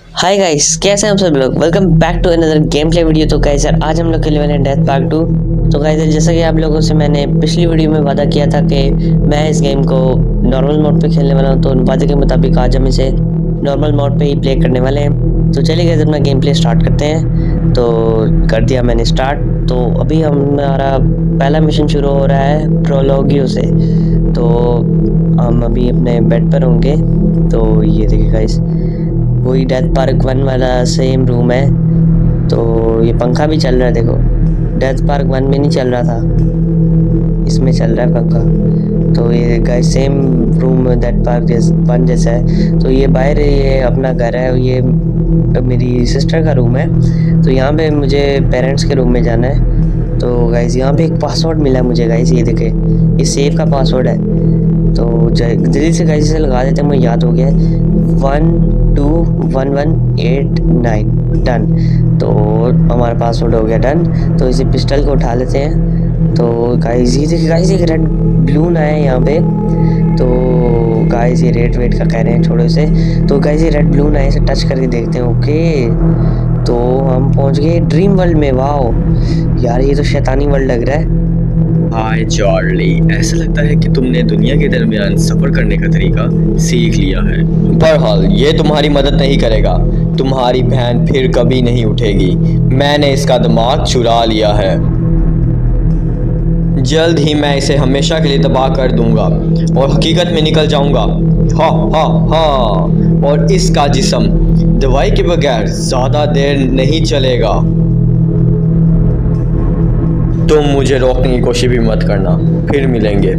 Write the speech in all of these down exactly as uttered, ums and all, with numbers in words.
Hi guys, कैसे हैं आप सब लोग। Welcome back to another game play video. तो गाइस यार आज हम लोग खेलने वाले हैं डेथ पार्क टू। तो गाइस जैसा कि आप लोगों से मैंने पिछली वीडियो में वादा किया था कि मैं इस गेम को नॉर्मल मोड पे खेलने वाला हूं, तो वादे के मुताबिक आज हम इसे नॉर्मल मोड पे ही प्ले करने वाले हैं। तो चलिए गाइस अपना गेम प्ले स्टार्ट करते हैं। तो कर दिया मैंने स्टार्ट। तो अभी हमारा पहला मिशन शुरू हो रहा है प्रोलॉगियो से। तो हम अभी अपने बेड पर होंगे। तो ये देखिए गाइस, वही डेथ पार्क वन वाला सेम रूम है। तो ये पंखा भी चल रहा है, देखो डेथ पार्क वन में नहीं चल रहा था, इसमें चल रहा है पंखा। तो ये guys same room Death Park one जैसा है। तो ये बाहर ये अपना घर है, ये मेरी सिस्टर का रूम है। तो यहाँ पे मुझे पेरेंट्स के रूम में जाना है। तो गाइस यहाँ पे एक पासवर्ड मिला मुझे गाइस, ये देखे ये सेव का पासवर्ड है। तो जल्दी से गाइस इसे लगा देते हैं, मुझे याद हो गया one two one one eight nine done. तो हमारा पासवर्ड हो गया डन। तो इसे पिस्टल को उठा लेते हैं। तो गाइस ये देखिए गाइस एक रेड बलून आया है यहाँ पे। तो गाइस ये रेड वेट का कह रहे हैं, छोड़ो इसे। तो गाइस ये रेड बलून आया, इसे टच करके देखते हैं। ओके तो हम पहुँच गए ड्रीम वर्ल्ड में। वाओ यार ये तो शैतानी वर्ल्ड लग रहा है। हाय चार्ली, ऐसा लगता है कि तुमने दुनिया के दरमियान सफर करने का तरीका सीख लिया है। बहरहाल ये तुम्हारी मदद नहीं करेगा, तुम्हारी बहन फिर कभी नहीं उठेगी। मैंने इसका दिमाग चुरा लिया है। जल्द ही मैं इसे हमेशा के लिए तबाह कर दूंगा और हकीकत में निकल जाऊंगा। हा हा हा। और इसका जिस्म दवाई के बगैर ज्यादा देर नहीं चलेगा। तुम मुझे रोकने की कोशिश भी मत करना, फिर मिलेंगे।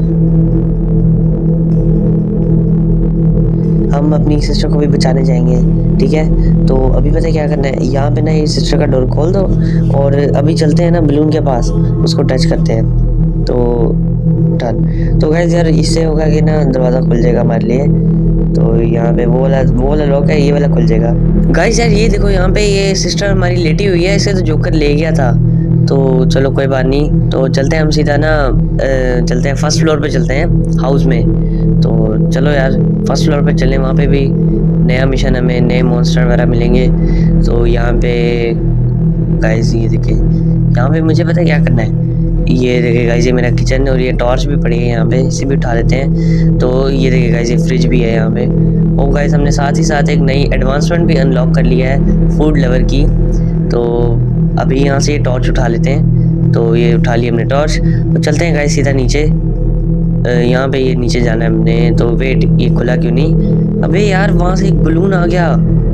हम अपनी सिस्टर को भी बचाने जाएंगे, ठीक है। तो अभी पता है क्या करना है, यहाँ पे ना ये सिस्टर का डोर खोल दो और अभी चलते हैं ना बलून के पास, उसको टच करते हैं। तो डन। तो गाइस यार इससे होगा कि ना दरवाज़ा खुल जाएगा हमारे लिए। तो यहाँ पे वो वाला वो वाला लॉक है, ये वाला खुल जाएगा। गाइस यार ये देखो यहाँ पे ये सिस्टर हमारी लेटी हुई है, इसे तो जोकर ले गया था। तो चलो कोई बात नहीं। तो चलते हैं हम सीधा ना चलते हैं फर्स्ट फ्लोर पे, चलते हैं हाउस में। तो चलो यार फर्स्ट फ्लोर पे चलें, वहाँ पे भी नया मिशन हमें नए मॉन्स्टर वगैरह मिलेंगे। तो यहाँ पे गाइस ये देखिए, यहाँ पे मुझे पता है क्या करना है। ये देखिए गाइस ये मेरा किचन है और ये टॉर्च भी पड़ी है यहाँ पे, इसे भी उठा लेते हैं। तो ये देखिए गाइस ये फ्रिज भी है यहाँ पे। और गाइस हमने साथ ही साथ एक नई एडवांसमेंट भी अनलॉक कर लिया है फूड लवर की। तो अभी यहाँ से ये टॉर्च उठा लेते हैं। तो ये उठा लिया हमने टॉर्च। तो चलते हैं गाइस सीधा नीचे। यहाँ पे ये नीचे जाना है हमने। तो वेट, ये खुला क्यों नहीं? अबे यार वहाँ से एक बलून आ गया।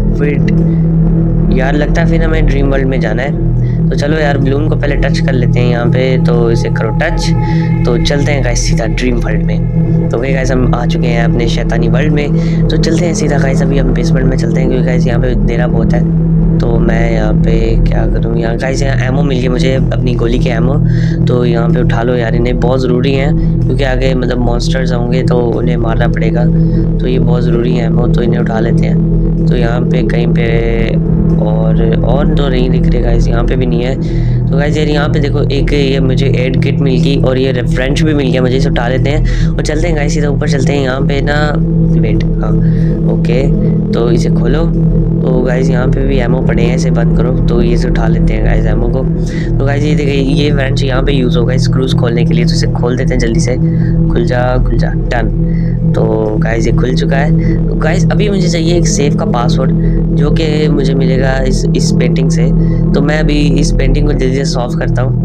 वेट यार, लगता है फिर हमें ड्रीम वर्ल्ड में जाना है। तो चलो यार बलून को पहले टच कर लेते हैं यहाँ पे। तो इसे करो टच। तो चलते हैं गाइस सीधा ड्रीम वर्ल्ड में। तो गाइस हम आ चुके हैं अपने शैतानी वर्ल्ड में। तो चलते हैं सीधा गाइस, अभी हम बेसमेंट में चलते हैं क्योंकि गाइस यहाँ पे अंधेरा बहुत है। तो मैं यहाँ पे क्या करूँ, यहाँ गाइस यहाँ एमो मिल गया मुझे, अपनी गोली के एमो। तो यहाँ पे उठा लो यार, इन्हें बहुत ज़रूरी है क्योंकि आगे मतलब मॉन्स्टर्स होंगे तो उन्हें मारना पड़ेगा। तो ये बहुत ज़रूरी है एमो, तो इन्हें उठा लेते हैं। तो यहाँ पे कहीं पे और और तो नहीं दिख रहे गाइस, यहाँ पे भी नहीं है। तो गाइस यार यहाँ पे देखो एक ये मुझे एड किट मिल गई और ये रेफरेंस भी मिल गया मुझे, इसे उठा लेते हैं और चलते हैं गाइस सीधा ऊपर चलते हैं। यहाँ पे ना वेट, हाँ ओके। तो इसे खोलो। तो गाइस यहाँ पे भी एमो पड़े हैं, इसे बंद करो। तो ये से उठा लेते हैं गाइस एमो को। तो गाइस ये देखिए ये वेंच यहाँ पे यूज़ होगा स्क्रूज खोलने के लिए। तो इसे खोल देते हैं जल्दी से। खुल जा खुल जा, डन। तो गाइस ये खुल चुका है। तो गाइस अभी मुझे चाहिए एक सेफ का पासवर्ड जो कि मुझे मिलेगा इस इस पेंटिंग से। तो मैं अभी इस पेंटिंग को जल्दी से सॉल्व करता हूँ।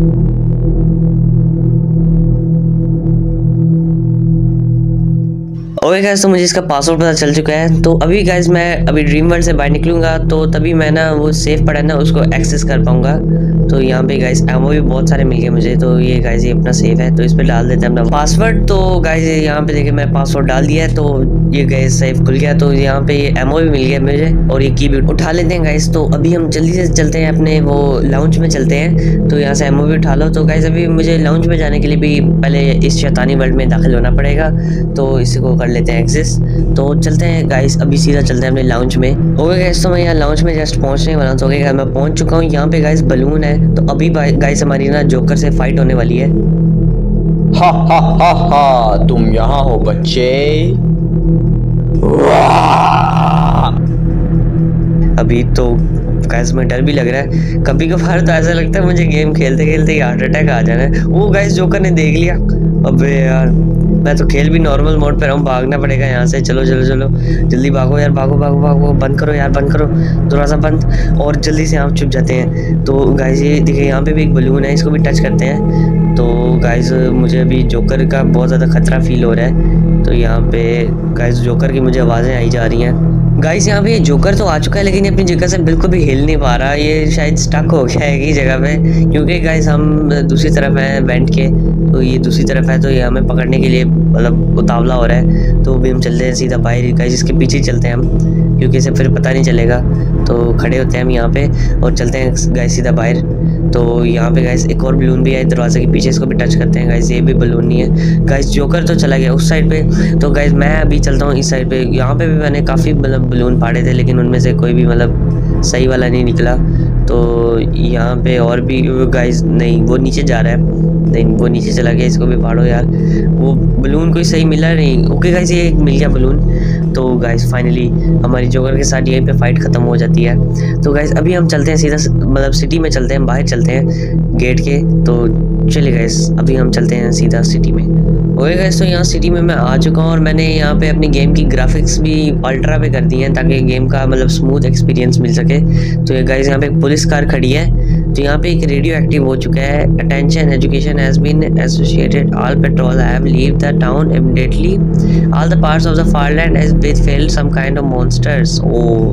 ओके गाइस, तो मुझे इसका पासवर्ड पता चल चुका है। तो अभी गाइस मैं अभी ड्रीम वर्ल्ड से बाहर निकलूंगा तो तभी मैं ना वो सेफ पड़ा है ना उसको एक्सेस कर पाऊंगा। तो यहाँ पे गाइस एमो भी बहुत सारे मिल गए मुझे। तो ये गाइस ये अपना सेफ है, तो इस पे डाल देते हैं अपना पासवर्ड। तो गाइस यहाँ पे देखिए मैं पासवर्ड डाल दिया है। तो ये गाइस सेफ खुल गया। तो यहाँ पे ये एमो भी मिल गया मुझे और ये की भी उठा लेते हैं गाइस। तो अभी हम जल्दी से चलते हैं अपने वो लाउंज में चलते हैं। तो यहाँ से एमो भी उठा लो। तो गाइस अभी मुझे लाउंज में जाने के लिए भी पहले इस शैतानी वर्ल्ड में दाखिल होना पड़ेगा। तो इसको कर लेते हैं एक्सेस। तो चलते हैं गाइस, अभी सीधा चलते हैं अपने लाउंज में। ओके गाइस, तो मैं यहाँ लाउंज में जस्ट पहुंचने वाला हूँ। तो ओके मैं पहुंच चुका हूँ। यहाँ पे गाइस बलून है। तो अभी गाइस हमारी ना जोकर से फाइट होने वाली है। हा हा हा हा, तुम यहाँ हो बच्चे। अभी तो गाइस में डर भी लग रहा है। कभी कभार तो ऐसा लगता है मुझे गेम खेलते खेलते ही हार्ट अटैक आ जाना है। वो गाइस जोकर ने देख लिया। अबे यार मैं तो खेल भी नॉर्मल मोड पे रहा हूँ, भागना पड़ेगा यहाँ से। चलो चलो चलो जल्दी भागो यार, भागो भागो भागो, बंद करो यार, बंद करो दरवाज़ा बंद, और जल्दी से आप छुप जाते हैं। तो गाइस ये देखिए यहाँ पे भी एक बलून है, इसको भी टच करते हैं। तो गाइस मुझे अभी जोकर का बहुत ज़्यादा खतरा फील हो रहा है। तो यहाँ पे गाइस जोकर की मुझे आवाज़ें आई जा रही हैं। गाइस यहाँ पे जोकर तो आ चुका है, लेकिन अपनी जगह से बिल्कुल भी हिल नहीं पा रहा। ये शायद स्टक हो गया है एक ही जगह पे, क्योंकि गाइस हम दूसरी तरफ हैं वेंट के, तो ये दूसरी तरफ है, तो ये हमें पकड़ने के लिए मतलब उतावला हो रहा है। तो अभी हम चलते हैं सीधा बाहर, गाइस इसके पीछे चलते हैं हम, क्योंकि इसे फिर पता नहीं चलेगा। तो खड़े होते हैं हम यहाँ पे और चलते हैं गाइस सीधा बाहर। तो यहाँ पे गाइस एक और बलून भी है दरवाजे के पीछे, इसको भी टच करते हैं। गाइस ये भी बलून नहीं है। गाइस जोकर तो चला गया उस साइड पे, तो गाइस मैं अभी चलता हूँ इस साइड पे। यहाँ पे भी मैंने काफ़ी मतलब बलून फाड़े थे, लेकिन उनमें से कोई भी मतलब सही वाला नहीं निकला। तो यहाँ पे और भी गाइस, नहीं वो नीचे जा रहा है, नहीं वो नीचे चला गया, इसको भी फाड़ो यार। वो बलून कोई सही मिला नहीं। ओके गाइस ये एक मिल गया बलून। तो गाइस फाइनली हमारी जोकर के साथ यहीं पे फाइट ख़त्म हो जाती है। तो गाइस अभी हम चलते हैं सीधा मतलब सिटी में चलते हैं, बाहर चलते हैं गेट के। तो चलिए गाइस अभी हम चलते हैं सीधा सिटी में। ओके गाइस तो यहाँ सिटी में मैं आ चुका हूँ और मैंने यहाँ पे अपनी गेम की ग्राफिक्स भी अल्ट्रा पे कर दी हैं, ताकि गेम का मतलब स्मूथ एक्सपीरियंस मिल सके। तो ये गाइस यहाँ पे एक पुलिस कार खड़ी है। तो यहाँ पे एक रेडियो एक्टिव हो चुका है, attention education has been associated, all petrol have leave the town immediately, all the parts of the farland has been filled some kind of monsters. ओ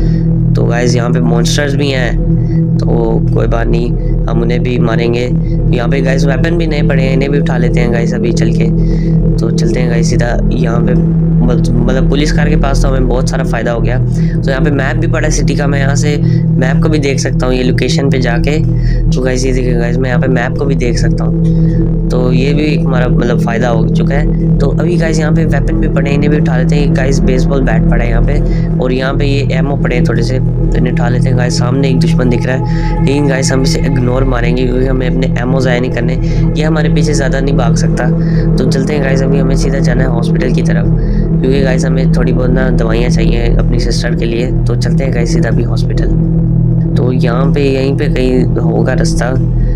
तो गाइस यहाँ पे मॉन्स्टर्स भी हैं, तो कोई बात नहीं, हम उन्हें भी मारेंगे। यहाँ पे गाइस वेपन भी नए पड़े हैं, इन्हें भी उठा लेते हैं गाइस अभी चल के। तो चलते हैं गाइस सीधा यहाँ पे, मतलब पुलिस कार के पास तो हमें बहुत सारा फ़ायदा हो गया। तो यहाँ पे मैप भी पड़ा है सिटी का, मैं यहाँ से मैप को भी देख सकता हूँ ये लोकेशन पे जाके। तो गाइस ये देखिए गाइस मैं यहाँ पे मैप को भी देख सकता हूँ, तो ये भी एक हमारा मतलब फ़ायदा हो चुका है। तो अभी गाइस यहाँ पे वेपन भी पड़े हैं, इन्हें भी उठा लेते हैं। गाइस बेसबॉल बैट पड़ा है यहाँ पे, और यहाँ पे ये एमओ पड़े हैं थोड़े से, तो इन्हें उठा लेते हैं। गाइस सामने एक दुश्मन दिख रहा है, लेकिन गाइस हम इसे इग्नोर मारेंगे, क्योंकि हमें अपने एमओ ज़ाया नहीं करने, ये हमारे पीछे ज़्यादा नहीं भाग सकता। तो चलते हैं गाइस, अभी हमें सीधा जाना है हॉस्पिटल की तरफ, क्योंकि गाइस हमें थोड़ी बहुत ना दवाइयाँ चाहिए अपनी सिस्टर के लिए। तो चलते हैं गाइस सीधा भी हॉस्पिटल। तो यहाँ पे यहीं पे कहीं होगा रास्ता।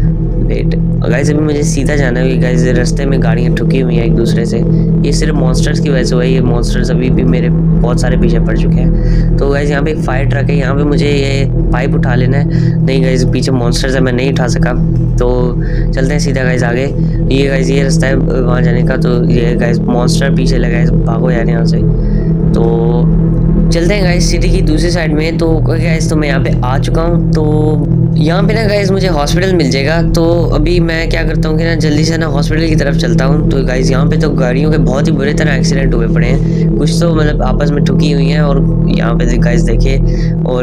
वेट गाइस अभी मुझे सीधा जाना है, गाइस रास्ते में गाड़ियाँ ठुकी हुई हैं एक दूसरे से, ये सिर्फ मॉन्स्टर्स की वजह से हुआ है। ये मॉन्स्टर्स अभी भी मेरे बहुत सारे पीछे पड़ चुके हैं। तो गाइस यहाँ पे एक फायर ट्रक है, यहाँ पे मुझे ये पाइप उठा लेना है। नहीं गाइस पीछे मॉन्स्टर्स है, मैं नहीं उठा सका। तो चलते हैं सीधा गाइस आगे। ये गाइस ये रास्ता है वहाँ जाने का। तो ये गाइस मॉन्स्टर पीछे लगा है, भागो यार यहाँ से। तो चलते हैं गाइस सिटी की दूसरी साइड में। तो गाइस तो मैं यहाँ पे आ चुका हूँ। तो यहाँ पे ना गाइस मुझे हॉस्पिटल मिल जाएगा। तो अभी मैं क्या करता हूँ कि ना जल्दी से ना हॉस्पिटल की तरफ चलता हूँ। तो गाइस यहाँ पे तो गाड़ियों के बहुत ही बुरे तरह एक्सीडेंट हुए पड़े हैं, कुछ तो मतलब आपस में ठुकी हुई हैं। और यहाँ पे गाइस देखिए, और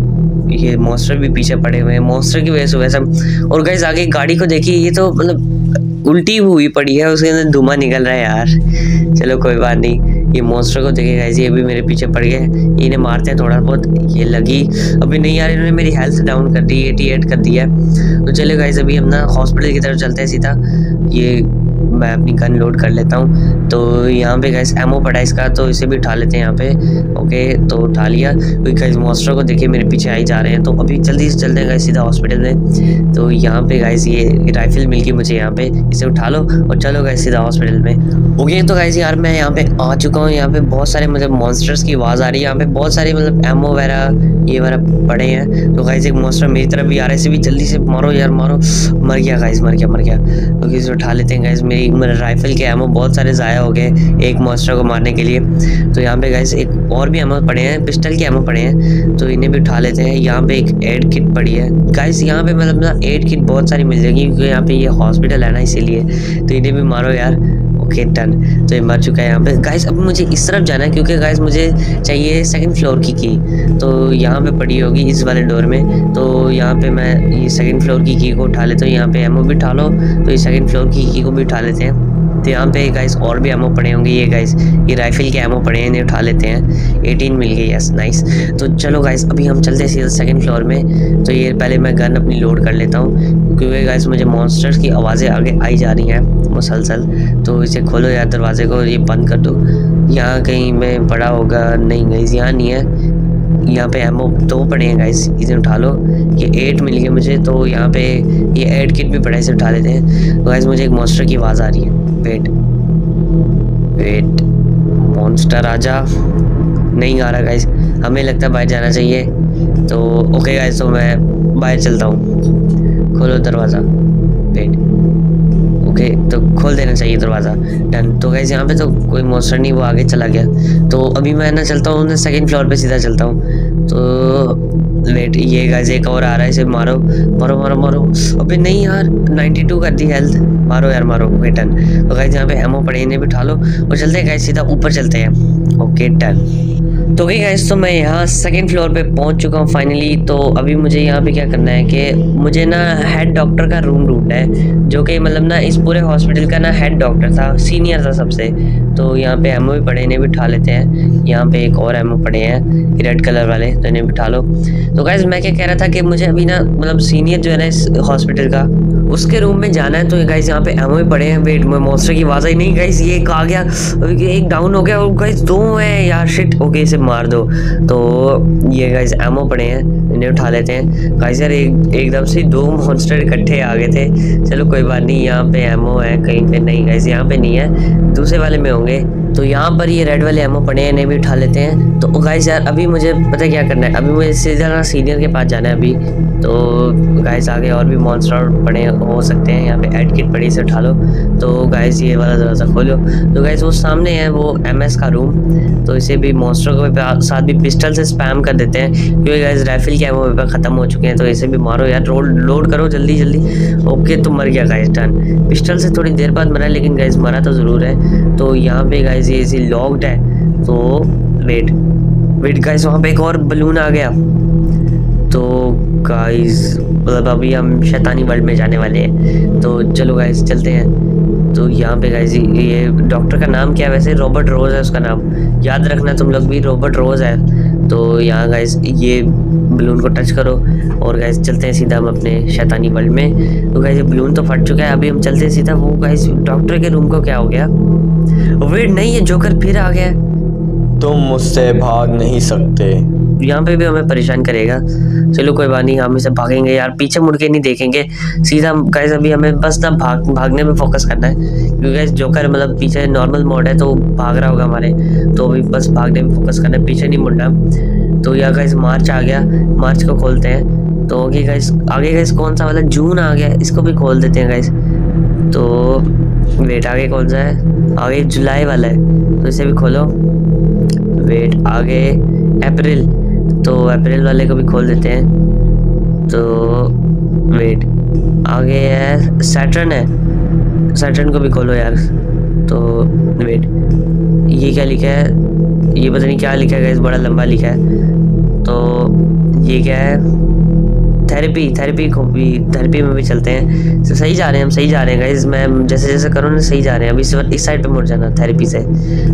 ये मॉन्स्टर भी पीछे पड़े हुए हैं, मॉन्स्टर की वजह से वैसा। और गाइस आगे गाड़ी को देखिए, ये तो मतलब उल्टी हुई पड़ी है, उसके अंदर धुआं निकल रहा है यार। चलो कोई बात नहीं, ये मॉन्स्टर को देखे गाइस, ये भी मेरे पीछे पड़ गए, इन्हें मारते हैं थोड़ा बहुत। ये लगी अभी नहीं यार, इन्होंने मेरी हेल्थ डाउन कर दी, अठासी कर दिया है। तो चलो गाइस अभी हम ना हॉस्पिटल की तरफ चलते हैं सीधा। ये मैं अपनी गन लोड कर लेता हूँ। तो यहाँ पे गाइस एमओ पड़ा है इसका, तो इसे भी उठा लेते हैं यहाँ पे। ओके तो उठा लिया। तो गाइस मॉन्स्टर को देखिए मेरे पीछे आई जा रहे हैं। तो अभी जल्दी से चलते हैं गाइस सीधा हॉस्पिटल में। तो यहाँ पे गाइस ये राइफल मिल गई मुझे यहाँ पे, इसे उठा लो और चलो गाइस सीधा हॉस्पिटल में। ओके तो गाइस यार मैं यहाँ पे आ चुका हूँ। यहाँ पे बहुत सारे मतलब मॉन्स्टर्स की आवाज़ आ रही है, यहाँ पे बहुत सारे मतलब एमओ वगैरह ये वगैरह पड़े हैं। तो गाइस एक मॉन्स्टर मेरी तरफ भी आ रहा है, इसे भी जल्दी से मारो यार, मारो। मर गया गाइस, मर गया मर गया। तो इसे उठा लेते हैं गाइस, मेरी मेरे राइफल के एमओ बहुत सारे ज़ाया हो गए एक मॉन्स्टर को मारने के लिए। तो यहाँ पे गाइस एक और भी एमओ पड़े हैं, पिस्टल के एमओ पड़े हैं, तो इन्हें भी उठा लेते हैं। यहाँ पे एक एड किट पड़ी है गाइस, यहाँ पे मतलब ना एड किट बहुत सारी मिल जाएगी, क्योंकि यहाँ पे ये हॉस्पिटल है ना इसीलिए। तो इन्हें भी मारो यार। Okay done. तो ये मर चुका है यहाँ पे गाइस। अब मुझे इस तरफ जाना है, क्योंकि गाइस मुझे चाहिए सेकंड फ्लोर की की। तो यहाँ पे पड़ी होगी इस वाले डोर में। तो यहाँ पे मैं ये सेकंड फ्लोर की की को उठा लेता हूँ। यहाँ पे एमओ भी उठा लो, तो ये सेकंड फ्लोर की की को भी उठा लेते हैं। तो यहाँ पे गाइस और भी एमओ पड़े होंगे, ये गाइस ये राइफल के एमओ पड़े हैं, इन्हें उठा लेते हैं। अठारह मिल गई, यस नाइस। तो चलो गाइस अभी हम चलते हैं सीधा सेकंड फ्लोर में। तो ये पहले मैं गन अपनी लोड कर लेता हूँ, क्योंकि गाइस मुझे मॉन्स्टर्स की आवाज़ें आगे आई जा रही हैं मुसलसल। तो इसे खोलो यार दरवाजे को, ये बंद कर दो। यहाँ कहीं में पड़ा होगा, नहीं गाइस यहाँ नहीं है। यहाँ पे एमओ दो पड़े हैं गाइस, इसे उठा लो। ये एट मिल गया मुझे, तो यहाँ पे ये एड किट भी पड़ा है, इसे उठा लेते हैं। तो गाइस मुझे एक मॉन्स्टर की आवाज़ आ रही है। वेट वेट मॉन्स्टर आजा, नहीं आ रहा गाइस, हमें लगता है बाहर जाना चाहिए। तो ओके गाइस, तो मैं बाहर चलता हूँ। खोलो दरवाज़ा। वेट ओके, तो खोल देना चाहिए दरवाज़ा। डन। तो गाइस यहाँ पे तो कोई मॉन्स्टर नहीं, वो आगे चला गया। तो अभी मैं ना चलता हूँ सेकंड फ्लोर पे, सीधा चलता हूँ। तो वेट, ये गाइस एक और आ रहा है, इसे मारो मारो मारो मारो। अबे नहीं यार, नाइन्टी टू कर दी हेल्थ, मारो यार मारो। Okay done. तो गाइस यहाँ पे एमओ पड़े, इन्हें भी उठा लो और चलते हैं गाइस, सीधा ऊपर चलते हैं। Okay done. तो ओके गाइस, तो मैं यहाँ सेकंड फ्लोर पे पहुँच चुका हूँ फाइनली। तो अभी मुझे यहाँ पे क्या करना है कि मुझे ना हेड डॉक्टर का रूम ढूंढना है, जो कि मतलब ना इस पूरे हॉस्पिटल का ना हेड डॉक्टर था, सीनियर था सबसे। तो यहाँ पे एमओ भी पड़े, इन्हें भी उठा लेते हैं। यहाँ पे एक और एमओ पड़े हैं रेड कलर वाले, तो इन्हें भी उठा लो। तो गाइस मैं क्या कह रहा था कि मुझे अभी ना मतलब सीनियर जो है ना इस हॉस्पिटल का, उसके रूम में जाना है। तो गाइस यहाँ पे एमओ भी पड़े हैं। वेट, मैं मॉन्स्टर की आवाज़ आई नहीं गाइस, ये एक आ गया, एक डाउन हो गया और गाइस दो हैं यार, शिट। ओके इसे मार दो। तो ये गाइस एमओ पड़े हैं, इन्हें उठा लेते हैं। गाइस यार एक एकदम से दो मॉन्स्टर इकट्ठे आ गए थे। चलो कोई बात नहीं, यहाँ पे एमओ है कहीं पे, नहीं गाइस यहाँ पे नहीं है, दूसरे वाले में होंगे। तो यहाँ पर ये रेड वाले एमओ पड़े हैं, इन्हें भी उठा लेते हैं। तो गाइस यार अभी मुझे पता क्या करना है, अभी मुझे सीधा ना सीनियर के पास जाना है अभी। तो गाइस आगे और भी मॉन्स्टर पड़े हो सकते हैं, यहाँ पे एड किट पड़ी, से उठा लो। तो गाइस ये वाला दरवाज़ा खोलो। तो गाइस वो सामने है वो एमएस का रूम, तो इसे भी मॉन्स्टर के साथ भी पिस्टल से स्पैम कर देते हैं, क्योंकि गाइस राइफल के एमओ पे ख़त्म हो चुके हैं। तो इसे भी मारो यार, रोड लोड करो जल्दी जल्दी। ओके तो मर गया गाइस, डन। पिस्टल से थोड़ी देर बाद मरा, लेकिन गाइस मरा तो ज़रूर है। तो यहाँ पे गाइस ये इसी लॉक्ड है। तो वेट वेट गाइस, वहाँ पे एक और बलून आ गया। तो गाइस मतलब अभी हम शैतानी वर्ल्ड में जाने वाले हैं। तो चलो गाइस चलते हैं। तो यहाँ पे गाइस ये डॉक्टर का नाम क्या है वैसे, रॉबर्ट रोज है उसका नाम, याद रखना तुम लोग भी, रॉबर्ट रोज है। तो यहाँ गाइस ये बलून को टच करो और गाइस चलते हैं सीधा हम अपने शैतानी वर्ल्ड में। तो गाइस ये बलून तो फट चुका है, अभी हम चलते हैं सीधा। वो गाइस डॉक्टर के रूम को क्या हो गया? वेट नहीं, ये जोकर फिर आ गया। तुम मुझसे भाग नहीं सकते। यहाँ पे भी हमें परेशान करेगा। चलो कोई बात नहीं, हम इसे भागेंगे यार, पीछे मुड़ के नहीं देखेंगे, सीधा गाइस अभी हमें बस ना भाग भागने पे फोकस करना है, क्योंकि गाइस जोकर मतलब पीछे नॉर्मल मोड है तो भाग रहा होगा हमारे, तो अभी बस भागने पे फोकस करना है, पीछे नहीं मुड़ना। तो यहाँ गाइस मार्च आ गया, मार्च को खोलते हैं। तो आगे गाइस आगे गाइस कौन सा वाला, जून आ गया, इसको भी खोल देते हैं गाइस। तो वेट आगे कौन सा है, आगे जुलाई वाला है, तो इसे भी खोलो। वेट आगे अप्रैल, तो अप्रैल वाले को भी खोल देते हैं। तो वेट आगे है सैटर्न है, सैटर्न को भी खोलो यार। तो वेट ये क्या लिखा है, ये पता नहीं क्या लिखा है गाइस, बड़ा लंबा लिखा है। तो ये क्या है, थेरेपी, थेरेपी को भी, थेरेपी में भी चलते हैं। तो सही जा रहे हैं हम, सही जा रहे हैं गाइस, मैं जैसे जैसे करूँ ना सही जा रहे हैं। अभी इस इस साइड पे मुड़ जाना थेरेपी से।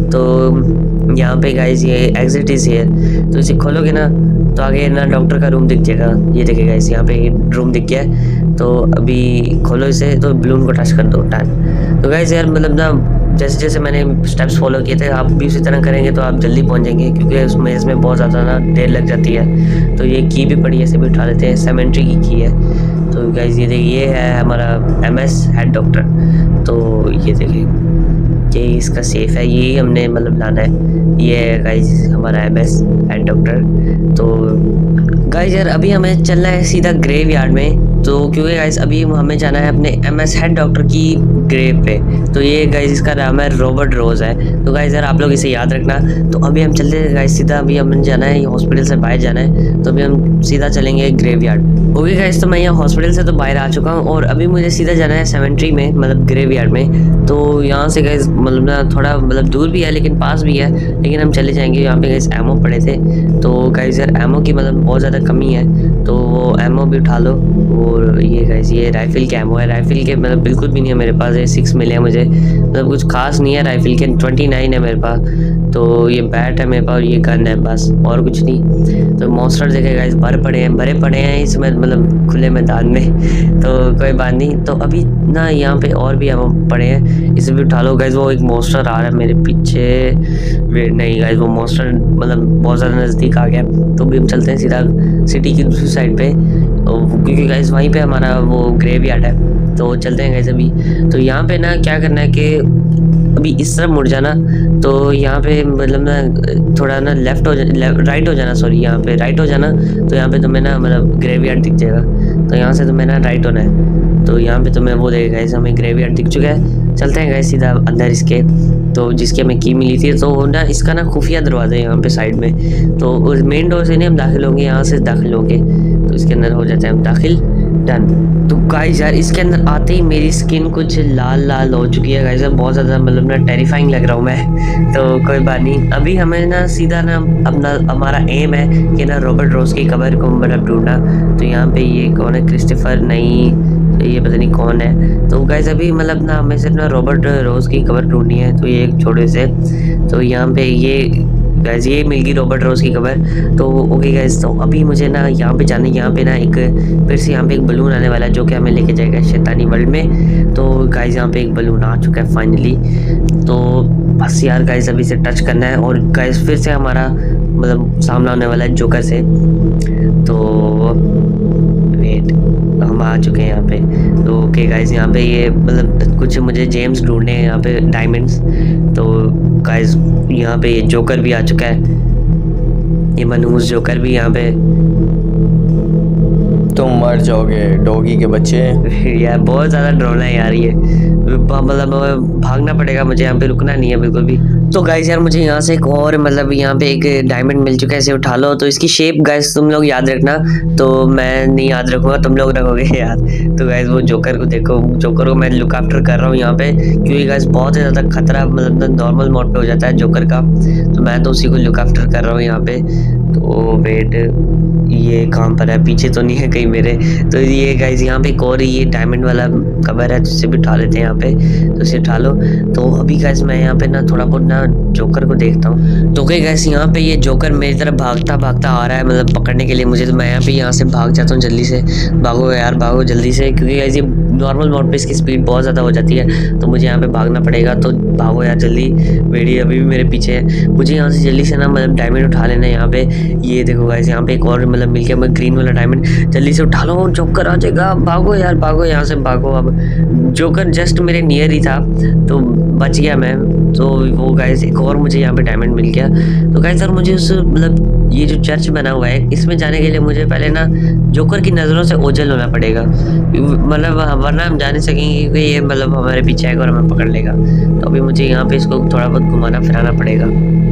तो यहाँ पे गाइस ये एग्जिट इज हियर, तो इसे खोलोगे ना तो आगे ना डॉक्टर का रूम दिख जाएगा, ये देखिए गाइस यहाँ पे रूम दिख गया है। तो अभी खोलो इसे, तो बलून को टच कर दो, डन। तो गाइस यार मतलब ना जैसे जैसे मैंने स्टेप्स फॉलो किए थे, आप भी उसी तरह करेंगे तो आप जल्दी पहुंच जाएंगे, क्योंकि उसमें इसमें बहुत ज़्यादा ना देर लग जाती है। तो ये की भी पड़ी है, इसे भी उठा लेते हैं, सेमेंट्री की की है। तो गाइस ये देखिए, ये है हमारा एमएस हेड डॉक्टर। तो ये देखिए ये इसका सेफ है, ये हमने मतलब लाना है। ये है गाइस हमारा एमएस हेड डॉक्टर। तो गाइस यार अभी हमें चलना है सीधा ग्रेव यार्ड में। तो क्योंकि गाइस अभी हमें जाना है अपने एमएस हेड डॉक्टर की ग्रेव पे। तो ये गाइस इसका नाम है रॉबर्ट रोज है। तो गाइस यार आप लोग इसे याद रखना। तो अभी हम चलते हैं गाइस सीधा, अभी हमें जाना है हॉस्पिटल से बाहर जाना है, तो अभी हम सीधा चलेंगे ग्रेव यार्ड। ओके गाइस, तो मैं यहाँ हॉस्पिटल से तो बाहर आ चुका हूँ और अभी मुझे सीधा जाना है सेमेंट्री में, मतलब ग्रेव यार्ड में। तो यहाँ से गाइस मतलब ना थोड़ा मतलब दूर भी है लेकिन पास भी है, लेकिन हम चले जाएंगे। यहाँ पे गाइस एमओ पड़े थे, तो गाइस यार एमओ की मतलब बहुत ज़्यादा कमी है, तो वो एमओ भी उठा लो। और ये गाइस ये राइफल का एमो है। राइफल के मतलब बिल्कुल भी नहीं है मेरे पास, ये सिक्स मिले हैं मुझे, मतलब कुछ खास नहीं है। राइफल के ट्वेंटी नाइन है मेरे पास। तो ये बैट है मेरे पास और ये गन है, बस और कुछ नहीं। तो मॉन्स्टर देखे गाइस भर पड़े हैं भरे पड़े हैं इसमें, मतलब खुले मैदान में। तो कोई बात नहीं। तो अभी ना यहाँ पे और भी एमो पड़े हैं, इसे भी उठा लो गाइस। वो एक मॉन्स्टर आ रहा है मेरे पीछे, वेट नहीं गाइस वो मॉन्स्टर मतलब बहुत ज़्यादा नज़दीक आ गया। तो भी हम चलते हैं सीधा सिटी की दूसरी साइड पे, क्योंकि गाइस वहीं पे हमारा वो ग्रेवयार्ड है। तो चलते हैं गाइस अभी। तो यहाँ पे ना क्या करना है कि अभी इस तरफ मुड़ जाना, तो यहाँ पे मतलब ना थोड़ा ना लेफ्ट हो जा राइट हो जाना, सॉरी यहाँ पे राइट हो जाना। तो यहाँ पे तुम्हें ना मतलब ग्रेवयार्ड दिख जाएगा। तो यहाँ से तुम्हें ना राइट होना है। तो यहाँ पे तुम्हें वो देखेगा गाइस, हमें ग्रेवयार्ड दिख चुका है। चलते हैं गाइस सीधा अंदर इसके, तो जिसकी हमें की मिली थी। तो ना इसका ना खुफिया दरवाज़ा है यहाँ पे साइड में। तो मेन डोर से नहीं हम दाखिल होंगे, यहाँ से दाखिल होंगे। तो इसके अंदर हो जाते हैं हम दाखिल, डन। तो गाइस यार इसके अंदर आते ही मेरी स्किन कुछ लाल लाल हो चुकी है गाइस, बहुत ज़्यादा मतलब ना टेरिफाइंग लग रहा हूँ मैं। तो कोई बात नहीं, अभी हमें ना सीधा ना अपना हमारा एम है कि ना रॉबर्ट रोज की कबर को मतलब ढूंढना। तो यहाँ पे ये कौन है, क्रिस्टोफर नहीं, ये पता नहीं कौन है। तो गाइस अभी मतलब ना हमें सिर्फ ना रॉबर्ट रोज की कबर ढूंढनी है। तो ये एक छोटे से, तो यहाँ पे ये गाइस ये मिल गई रॉबर्ट रोज की खबर। तो ओके गाइस, तो अभी मुझे ना यहाँ पे जाना है। यहाँ पे ना एक फिर से यहाँ पे एक बलून आने वाला है जो कि हमें लेके जाएगा शैतानी वर्ल्ड में। तो गाइस यहाँ पे एक बलून आ चुका है फाइनली। तो बस यार गाइस अभी से टच करना है और गाइस फिर से हमारा मतलब सामना होने वाला है जोकर से। तो वेट, हम आ चुके हैं यहाँ पे। तो ओके गाइस यहाँ पे ये मतलब कुछ मुझे जेम्स ढूंढने हैं यहाँ पे, डायमंड्स। तो गाइस यहाँ पे ये जोकर भी आ चुका है, ये मनहूस जोकर भी यहाँ पे। तुम मर जाओगे डॉगी के बच्चे। यार बहुत ज़्यादा डरावना है यार ये, मतलब भागना पड़ेगा मुझे, यहाँ पे रुकना नहीं है बिल्कुल भी। तो गाइस यार मुझे यहाँ से एक और मतलब यहाँ पे एक डायमंड मिल चुका है, इसे उठा लो। तो इसकी शेप गाइस तुम लोग याद रखना, तो मैं नहीं याद रखूँगा, तुम लोग रखोगे यार। तो गाइस वो जोकर को देखो, जोकर को मैं लुक आफ्टर कर रहा हूँ यहाँ पे, क्योंकि गाइस बहुत ही ज़्यादा खतरा मतलब नॉर्मल मोड पे हो जाता है जोकर का। तो मैं तो उसी को लुक आफ्टर कर रहा हूँ यहाँ पे। तो वेट, ये कहाँ पर है, पीछे तो नहीं है कहीं मेरे। तो ये गाइस यहाँ पे एक और ये डायमंड वाला कवर है, जिससे भी उठा लेते हैं यहाँ पे। तो इसे उठा लो। तो अभी गाइस मैं यहाँ पे ना थोड़ा बहुत ना जोकर को देखता हूँ। तो क्या गाइस यहाँ पे ये जोकर मेरी तरफ भागता भागता आ रहा है मतलब पकड़ने के लिए मुझे। तो मैं यहाँ पे यहाँ से भाग जाता हूँ जल्दी से। भागो यार भागो जल्दी से, क्योंकि गाइस ये नॉर्मल मोड पे इसकी स्पीड बहुत ज़्यादा हो जाती है। तो मुझे यहाँ पे भागना पड़ेगा। तो भागो यार जल्दी, मेरी अभी भी मेरे पीछे है। मुझे यहाँ से जल्दी से ना मतलब डायमंड उठा लेना है यहाँ पे। ये देखो गाइस यहाँ पे एक और मतलब मिल गया मैं ग्रीन वाला डायमंड, जल्दी से उठा लो, जोकर आ जाएगा। भागो यार भागो यहाँ से भागो। अब जोकर जस्ट मेरे नियर ही था तो बच गया मैं। तो वो गाइस एक और मुझे यहाँ पे डायमंड मिल गया। तो गाइस सर मुझे उस मतलब ये जो चर्च बना हुआ है इसमें जाने के लिए मुझे पहले ना जोकर की नज़रों से ओझल होना पड़ेगा, मतलब वरना हम जा नहीं सकेंगे, क्योंकि ये मतलब हमारे पीछे आएगा और हमें पकड़ लेगा। तो अभी मुझे यहाँ पे इसको थोड़ा बहुत घुमाना फिराना पड़ेगा।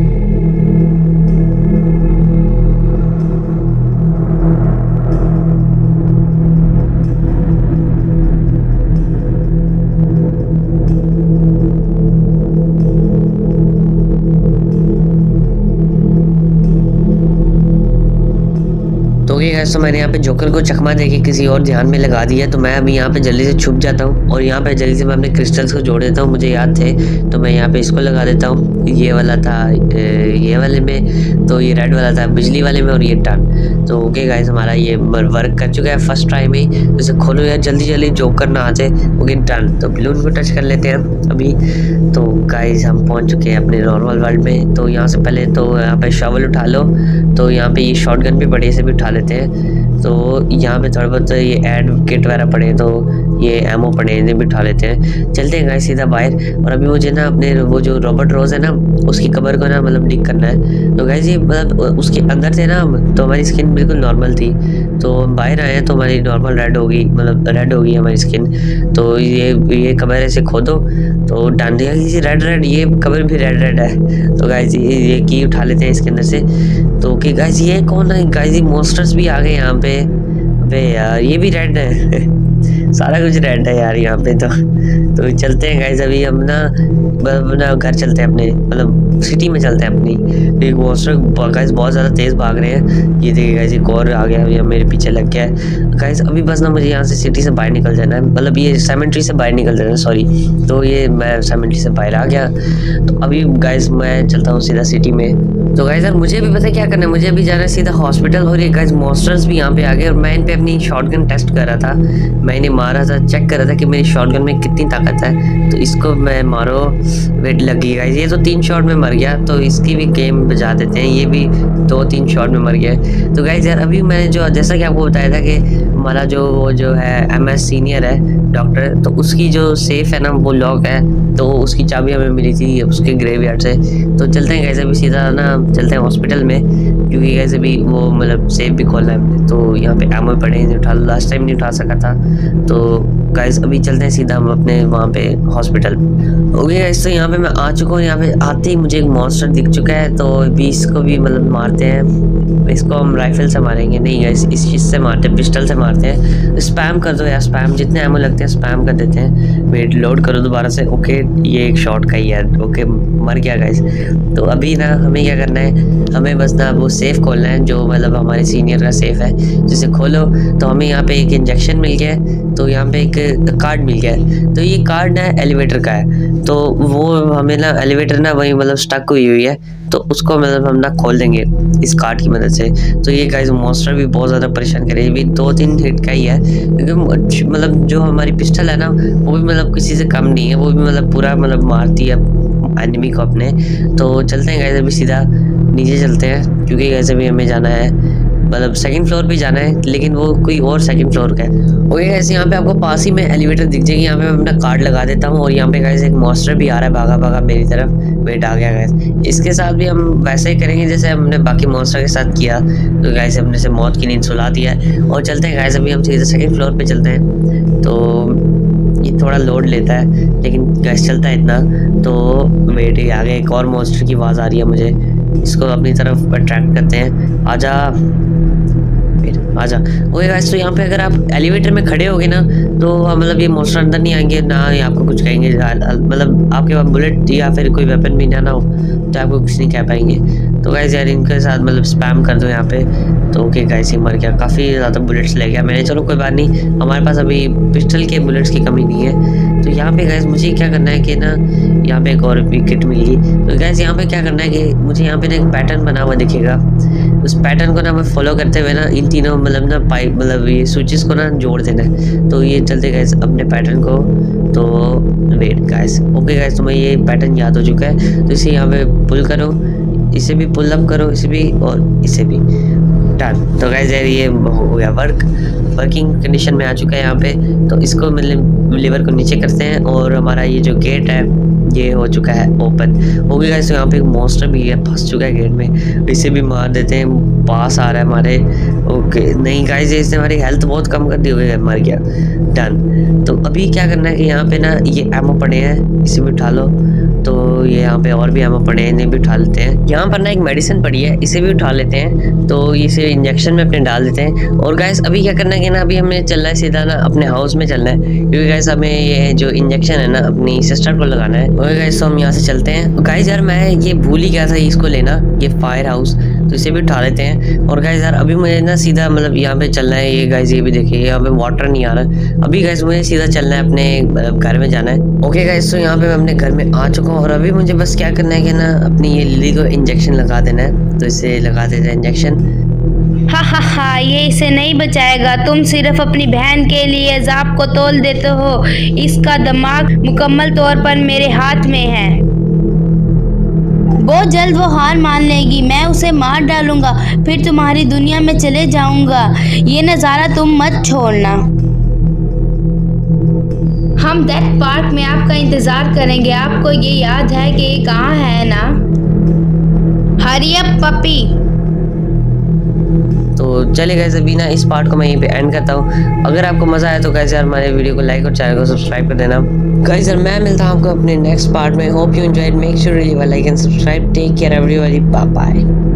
तो मैंने यहाँ पे जोकर को चकमा देके किसी और ध्यान में लगा दिया। तो मैं अभी यहाँ पे जल्दी से छुप जाता हूँ और यहाँ पे जल्दी से मैं अपने क्रिस्टल्स को जोड़ देता हूँ, मुझे याद थे। तो मैं यहाँ पे इसको लगा देता हूँ, ये वाला था ये वाले में, तो ये रेड वाला था बिजली वाले में, और ये टर्न। तो ओके गाइस हमारा ये वर्क कर चुका है फर्स्ट ट्राई में। जैसे खोलो यार जल्दी जल्दी, जोकर ना आ जाए। Okay turn. तो बलून को टच कर लेते हैं अभी। तो गाइस हम पहुँच चुके हैं अपने नॉर्मल वर्ल्ड में। तो यहाँ से पहले तो यहाँ पे शॉवल उठा लो। तो यहाँ पे ये शॉटगन भी पड़े, इसे भी उठा लेते हैं। तो यहाँ पे थोड़ा बहुत ये एड किट वगैरह पड़े, तो ये एमओ पड़े, इन्हें भी उठा लेते हैं। चलते हैं गाइस सीधा बाहर। और अभी मुझे ना अपने वो जो रॉबर्ट रोज है ना उसकी कबर को ना मतलब डिक करना है। तो गाइस ये मतलब उसके अंदर थे ना तो हमारी स्किन बिल्कुल नॉर्मल थी, तो बाहर आए तो हमारी नॉर्मल रेड होगी, मतलब रेड होगी हमारी स्किन। तो ये ये कबर ऐसे खोदो तो डाल दिया कि रेड रेड, ये कबर भी रेड रेड है। तो गाइस ये ये की उठा लेते हैं इसके अंदर से। तो ओके गाइस ये कौन है, गाइस ये मॉन्स्टर्स भी आ गए यहाँ पे। अबे यार ये भी रेड है सारा कुछ रेड है यार यहाँ पे। तो तो चलते हैं गाइस, अभी हम ना अपना घर चलते हैं अपने, मतलब सिटी में चलते हैं अपनी। एक मॉन्स्टर गाइस बहुत ज़्यादा तेज़ भाग रहे हैं। ये देखिए गाइस, एक और आ गया, ये मेरे पीछे लग गया है गाइस। अभी बस ना मुझे यहाँ से सिटी से बाहर निकल जाना है, मतलब ये सेमेंट्री से बाहर निकल जाना है, सॉरी। तो ये मैं सेमेंट्री से बाहर आ गया। तो अभी गाइस मैं चलता हूँ सीधा सिटी में। तो गाइस यार मुझे भी पता है क्या करना है, मुझे अभी जाना है सीधा हॉस्पिटल। और ये गाइस मॉन्स्टर्स भी यहाँ पे आ गए और मैं इन पे अपनी शॉटगन टेस्ट कर रहा था। मैं इन्हें मारा था, चेक कर रहा था कि मेरी शॉटगन में कितनी ताकत है। तो इसको मैं मारो, वेट लगी गाइस। ये तो तीन शॉट में मर गया, तो इसकी भी गेम बजा देते हैं। ये भी दो तीन शॉट में मर गया। तो गाइस यार अभी मैंने जो जैसा कि आपको बताया था कि हमारा जो वो जो है एम एस सीनियर है डॉक्टर, तो उसकी जो सेफ है ना वो लॉक है। तो उसकी चाबी हमें मिली थी उसके ग्रेवयार्ड से। तो चलते हैं गाइस अभी सीधा ना चलते हैं हॉस्पिटल में, क्योंकि गाइस अभी वो मतलब सेफ भी खोलना है। तो यहाँ पे एमओ पड़े नहीं उठा, लास्ट टाइम नहीं उठा सका था। तो गाइस अभी चलते हैं सीधा हम अपने वहाँ पे हॉस्पिटल। ओके गाइस, तो यहाँ पे मैं आ चुका हूँ। यहाँ पे आते ही मुझे एक मॉन्स्टर दिख चुका है, तो अभी इसको भी मतलब मारते हैं। इसको हम राइफल से मारेंगे, नहीं गाइस इस चीज़ से मारते हैं, पिस्टल से मारते हैं। स्पैम कर दो यार, स्पैम जितने एमओ लगते हैं स्पैम कर देते हैं। वेट लोड करो दोबारा से। ओके ये एक शॉट का ही है। ओके मर गया गाइस। तो अभी ना हमें क्या करना है, हमें बस ना वो सेफ खोलना है जो मतलब हमारे सीनियर का सेफ है। जिसे खोलो तो हमें यहाँ पे एक इंजेक्शन मिल गया है, तो यहाँ पे एक कार्ड मिल गया है। तो ये कार्ड ना एलिवेटर का है, तो वो हमें ना एलिवेटर ना वही मतलब स्टक हुई हुई है, तो उसको मतलब हम ना खोल देंगे इस कार्ड की मदद से। तो ये गाइस मॉन्स्टर भी बहुत ज़्यादा परेशान करे, ये भी दो तीन हिट का ही है, क्योंकि मतलब जो हमारी पिस्टल है ना वो भी मतलब किसी से कम नहीं है, वो भी मतलब पूरा मतलब मारती है एनिमी को अपने। तो चलते हैं गाइस अभी सीधा नीचे चलते हैं, क्योंकि गाइस अभी हमें जाना है मतलब सेकंड फ्लोर पे जाना है, लेकिन वो कोई और सेकंड फ्लोर का है। ओके गाइस यहाँ पे आपको पास ही में एलिवेटर दिख जाएगी। यहाँ पे मैं अपना कार्ड लगा देता हूँ और यहाँ पे गाइस एक मॉन्स्टर भी आ रहा है भागा भागा मेरी तरफ। वेट आ गया गाइस, इसके साथ भी हम वैसे ही करेंगे जैसे हमने बाकी मॉन्स्टर के साथ किया। तो गाइस हमने से मौत की नींद सुला दिया है और चलते हैं गाइस अभी हम सीधे सेकंड फ्लोर पे चलते हैं। तो ये थोड़ा लोड लेता है लेकिन गैस चलता है इतना। तो वेट ही आगे एक और मॉन्स्टर की आवाज़ आ रही है मुझे, इसको अपनी तरफ अट्रैक्ट करते हैं। आजा आजा। ओके गाइस, तो यहाँ पे अगर आप एलिवेटर में खड़े होगे ना तो मतलब ये मॉन्स्टर अंदर नहीं आएंगे ना, ये आपको कुछ कहेंगे। मतलब आपके पास बुलेट या फिर कोई वेपन भी ना ना हो तो आपको कुछ नहीं कह पाएंगे। तो गाइस यार इनके साथ मतलब स्पैम कर दो यहाँ पे। तो ओके गाइस ये मर गया, काफ़ी ज़्यादा बुलेट्स ले गया मैंने। चलो कोई बात नहीं, हमारे पास अभी पिस्टल के बुलेट्स की कमी नहीं है। तो यहाँ पे गाइस मुझे क्या करना है कि ना यहाँ पे एक और विकेट मिल गई। तो गाइस यहाँ पे क्या करना है कि मुझे यहाँ पे ना एक पैटर्न बना हुआ दिखेगा, उस पैटर्न को ना मैं फॉलो करते हुए ना इन तीनों मतलब ना पाइप मतलब ये स्विचेस को ना जोड़ देना है। तो ये चलते गाइस अपने पैटर्न को। तो वेट गाइस, ओके गाइस तुम्हें ये पैटर्न याद हो चुका है, तो इसे यहाँ पे पुल करो, इसे भी पुल अप करो, इसे भी और इसे भी। डन। तो गाइस यार ये हो गया वर्क, वर्किंग कंडीशन में आ चुका है यहाँ पे। तो इसको मतलब लीवर को नीचे करते हैं और हमारा ये जो गेट है ये हो चुका है ओपन। हो गया गाइस, यहाँ पे एक मॉन्स्टर भी है फंस चुका है गेट में, इसे भी मार देते हैं। पास आ रहा है हमारे। ओके नहीं गाइस इसने हमारी हेल्थ बहुत कम कर दी, हुई मर गया। डन। तो अभी क्या करना है कि यहाँ पे ना ये एमओ पड़े हैं, इसे भी उठा लो। तो ये यहाँ पे और भी एमओ पड़े हैं, इन्हें भी उठा लेते हैं। यहाँ पर ना एक मेडिसिन पड़ी है, इसे भी उठा लेते हैं। तो इसे इंजेक्शन में अपने डाल देते हैं। और गाइस अभी क्या करना है कि ना अभी हमें चलना है सीधा ना अपने हाउस में चलना है, क्योंकि गाइस हमें ये जो इंजेक्शन है ना अपनी सिस्टर को लगाना है। ओके गाइस तो हम यहाँ से चलते हैं। गाइस यार मैं ये भूल ही गया था इसको लेना, ये फायर हाउस, तो इसे भी उठा लेते हैं। और गाइस यार अभी मुझे ना सीधा मतलब यहाँ पे चलना है। ये गाइस ये भी देखिए यहाँ पे वाटर नहीं आ रहा। अभी गाइस मुझे सीधा चलना है अपने मतलब घर में जाना है। ओके गाइस तो यहाँ पे मैं अपने घर में आ चुका हूँ और अभी मुझे बस क्या करना है कि ना अपनी ये लिली को इंजेक्शन लगा देना है। तो इसे लगा देते हैं इंजेक्शन। हा हा हा ये इसे नहीं बचाएगा, तुम सिर्फ अपनी बहन के लिए अजाब को तोल देते हो। इसका दिमाग मुकम्मल तौर पर मेरे हाथ में है। बहुत जल्द वो हार मान लेगी, मैं उसे मार डालूंगा, फिर तुम्हारी दुनिया में चले जाऊंगा। ये नज़ारा तुम मत छोड़ना। हम डेथ पार्क में आपका इंतजार करेंगे। आपको ये याद है कि ये कहाँ है ना? Hurry up puppy. तो चले गाइस अभी ना इस पार्ट को मैं यहीं पे एंड करता हूँ। अगर आपको मजा आया तो गाइस यार हमारे वीडियो को लाइक और चैनल को सब्सक्राइब कर देना। गाइस यार मैं मिलता हूँ आपको अपने नेक्स्ट पार्ट में। Hope you enjoyed, make sure you like and subscribe. Take care everybody, bye bye.